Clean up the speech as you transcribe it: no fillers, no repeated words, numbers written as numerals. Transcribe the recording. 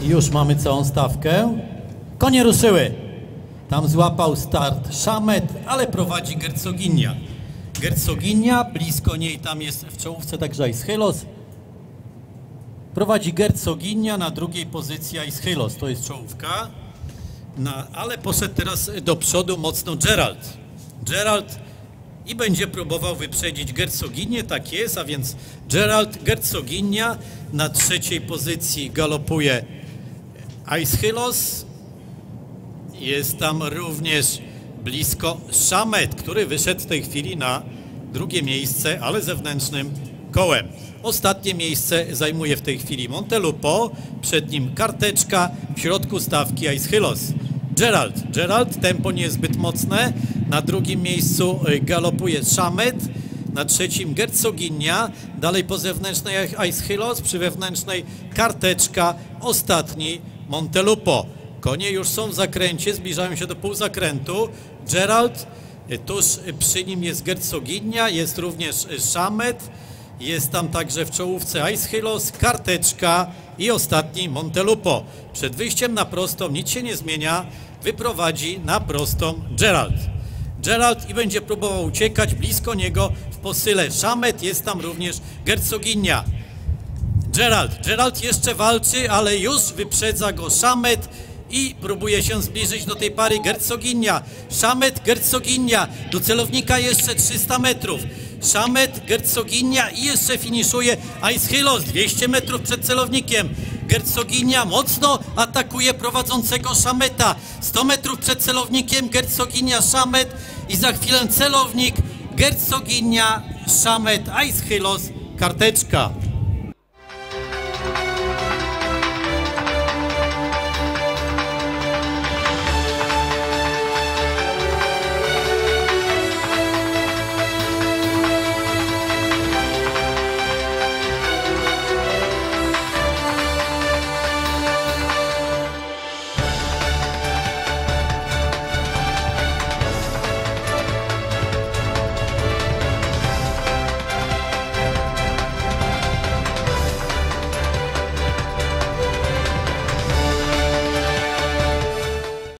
I już mamy całą stawkę. Konie ruszyły. Tam złapał start Szamet, ale prowadzi Gercoginia. Gercoginia, blisko niej tam jest w czołówce także Aeschylos. Prowadzi Gercoginia, na drugiej pozycji Aeschylos, to jest czołówka. Ale poszedł teraz do przodu mocno Gerald. Gerald i będzie próbował wyprzedzić Gercoginię, tak jest, a więc Gerald, Gercoginia, na trzeciej pozycji galopuje Aeschylos. Jest tam również blisko Szamet, który wyszedł w tej chwili na drugie miejsce, ale zewnętrznym kołem. Ostatnie miejsce zajmuje w tej chwili Montelupo, przed nim Karteczka, w środku stawki Aeschylos. Gerald, tempo nie jest zbyt mocne, na drugim miejscu galopuje Szamet, na trzecim Gercoginia, dalej po zewnętrznej Aeschylos, przy wewnętrznej Karteczka, ostatni Montelupo. Konie już są w zakręcie, zbliżają się do półzakrętu. Gerald, tuż przy nim jest Gercoginia, jest również Szamet, jest tam także w czołówce Aeschylos, Karteczka i ostatni Montelupo. Przed wyjściem na prostą nic się nie zmienia, wyprowadzi na prostą Gerald i będzie próbował uciekać, blisko niego w posyle Szamet, jest tam również Gercoginia. Gerald jeszcze walczy, ale już wyprzedza go Szamet i próbuje się zbliżyć do tej pary Gercoginia. Szamet, Gercoginia, do celownika jeszcze 300 metrów. Szamet, Gercoginia i jeszcze finiszuje Aeschylos, 200 metrów przed celownikiem. Gercoginia mocno atakuje prowadzącego Szameta. 100 metrów przed celownikiem Gercoginia, Szamet i za chwilę celownik Gercoginia, Szamet, Aeschylos, Karteczka.